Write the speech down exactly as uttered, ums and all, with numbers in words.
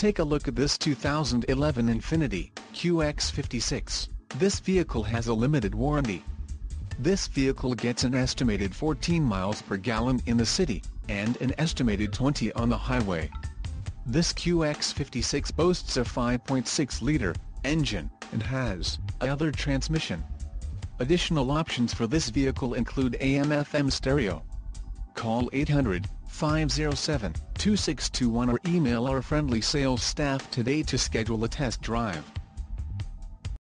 take a look at this two thousand eleven Infiniti Q X fifty-six. This vehicle has a limited warranty. This vehicle gets an estimated fourteen miles per gallon in the city, and an estimated twenty on the highway. This Q X fifty-six boasts a five point six liter engine, and has a other transmission. Additional options for this vehicle include A M F M stereo. Call eight hundred, five oh seven, two six two one or email our friendly sales staff today to schedule a test drive.